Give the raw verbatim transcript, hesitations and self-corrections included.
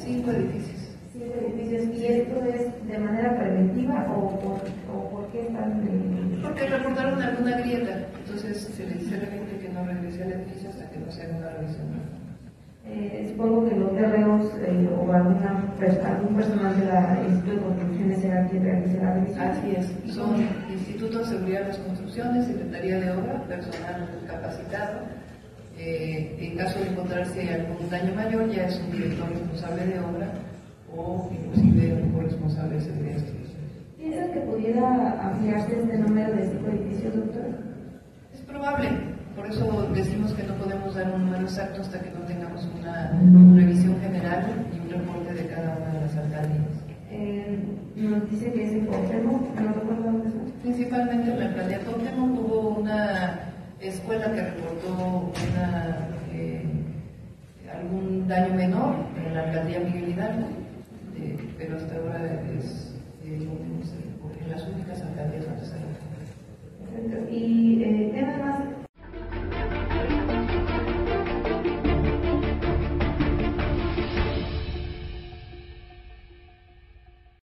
cinco edificios. Cinco edificios. ¿Y esto es de manera preventiva o por, o por qué están? De... Porque reportaron alguna grieta, entonces se le dice a la gente que no regrese al edificio hasta que no se haga una revisión. Eh, supongo que los guerreros eh, o alguna, algún personal de la Instituto de Construcciones será quien realice la revisión. Así es, son Instituto de Seguridad de las Construcciones, Secretaría de Obra, personal capacitado. Eh, en caso de encontrarse algún daño mayor, ya es un director responsable de obra o inclusive un corresponsable de seguridad de instituciones. ¿Piensa que pudiera ampliarse este número de cinco edificios, doctor? Es probable, por eso decimos que no podemos dar un número exacto hasta que no tengamos una revisión general y un reporte de cada una de las alcaldías. Eh, nos dice que es en Cuauhtémoc, no recuerdo dónde son. Principalmente en la alcaldía Cuauhtémoc hubo una escuela que reportó una, eh, algún daño menor en la alcaldía Miguel Hidalgo, eh, pero hasta ahora es